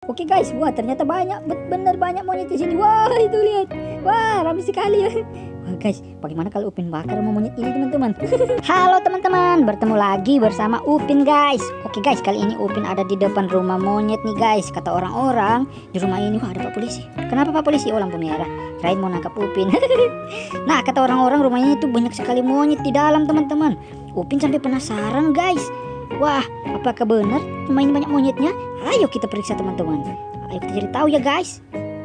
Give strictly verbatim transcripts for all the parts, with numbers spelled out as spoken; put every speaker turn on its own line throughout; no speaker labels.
Oke guys, wah ternyata banyak, bener banyak monyet di sini. Wah itu lihat, wah ramai sekali ya. Wah guys, bagaimana kalau Upin bakar sama monyet ini teman-teman? Halo teman-teman, bertemu lagi bersama Upin guys. Oke guys, kali ini Upin ada di depan rumah monyet nih guys. Kata orang-orang di rumah ini wah ada Pak Polisi. Kenapa Pak Polisi? Oh lampu merah. Kirain mau nangkap Upin. Nah kata orang-orang rumah ini tuh banyak sekali monyet di dalam teman-teman. Upin sampai penasaran guys. Wah, apakah benar rumah ini banyak monyetnya? Ayo kita periksa teman-teman. Ayo kita cari tahu ya guys.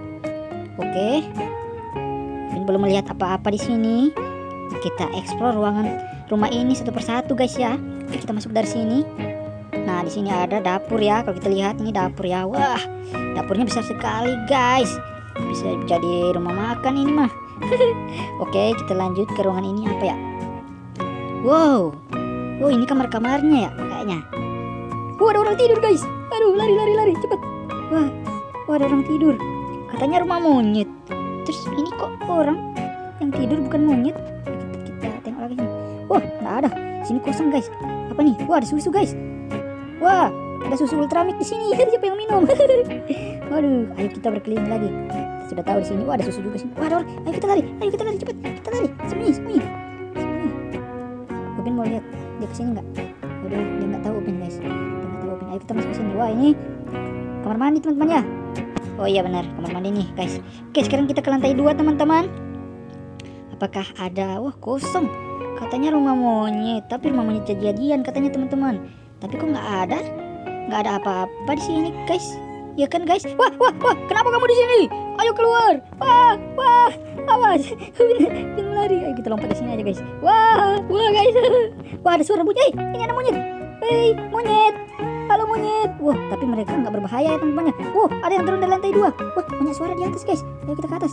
Oke. Upin belum melihat apa-apa di sini. Kita eksplor ruangan rumah ini satu persatu guys ya. Oke, kita masuk dari sini. Nah, di sini ada dapur ya. Kalau kita lihat ini dapur ya. Wah, dapurnya besar sekali guys. Bisa jadi rumah makan ini mah. Oke, kita lanjut ke ruangan ini apa ya? Wow. Oh, ini kamar-kamarnya ya kayaknya. Wah, ada orang tidur guys. Aduh, lari lari lari cepet. Wah, wah ada orang tidur. Katanya rumah monyet. Terus ini kok orang yang tidur bukan monyet? Kita, kita tengok lagi nih. Wah, nggak ada. Sini kosong guys. Apa nih? Wah, ada susu guys. Wah, ada susu Ultramik di sini. Siapa yang minum? Waduh, ayo kita berkeliling lagi. Kita sudah tahu di sini. Wah, ada susu juga sini. Wah, ada orang. Ayo kita lari. Ayo kita lari cepet. Kita lari. Sembunyi, sembunyi. Sembunyi. Upin mau lihat dia kesini nggak? Waduh, dia nggak tahu Upin guys. Dia nggak tahu Upin. Ayo kita masuk ke sini. Wah, ini kamar mandi teman-teman ya. Oh iya benar, kamar mandi nih guys. Oke, sekarang kita ke lantai dua teman-teman. Apakah ada? Wah, kosong. Katanya rumah monyet, tapi rumah monyet jadi-jadian katanya teman-teman. Tapi kok nggak ada? Nggak ada apa-apa di sini guys. Ya kan guys? Wah, wah, wah, kenapa kamu di sini? Ayo keluar. Wah, wah, awas. Jangan lari. Ayo kita lompat ke sini aja guys. Wah, wah guys. Wah, ada suara bunyi. Ini ada monyet. Hei, monyet. Halo monyet. Wah, tapi mereka nggak berbahaya ya teman-teman. Wah, ada yang turun dari lantai dua. Wah, banyak suara di atas guys. Ayo kita ke atas.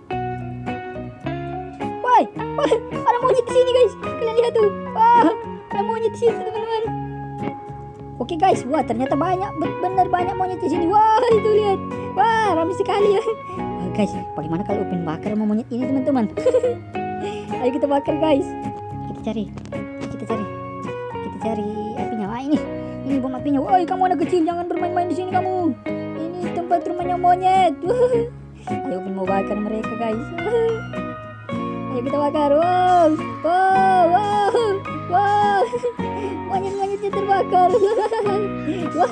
Wah, wah, ada monyet di sini guys. Kalian lihat tuh. Wah, ada monyet di sini teman-teman. Oke guys, wah ternyata banyak, bener banyak monyet di sini. Wah itu lihat, wah ramai sekali ya. Wah guys, bagaimana kalau Upin bakar sama monyet ini teman-teman? Ayo kita bakar guys. Kita cari, kita cari, kita cari apinya. Wah ini, ini bom apinya. Woi kamu anak kecil jangan bermain-main di sini kamu. Ini tempat rumahnya monyet. Ayo Upin mau bakar mereka guys. Ayo kita bakar. Wow, wow, wow, wow. Monyet-monyetnya terbakar. Wah,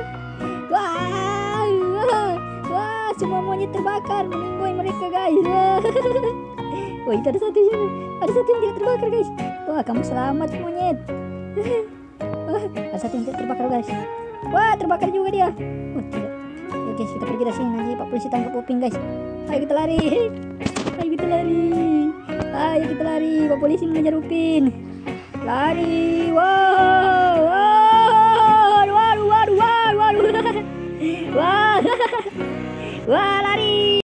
wah, wah, wah, semua monyet terbakar, meninggoy mereka guys. Wah, wah itu ada satu sini, ada satu yang tidak terbakar guys. Wah kamu selamat monyet. Wah, ada satu yang tidak terbakar guys. Wah terbakar juga dia. Wah tidak. Oke guys kita pergi dari sini nanti Pak Polisi tangkap Upin guys. Ayo kita lari. Ayo kita lari. Ayo kita lari. Pak Polisi mengejar Upin. Lari, wow, wow, waduh, waduh, waduh, waduh, wah, wah, lari.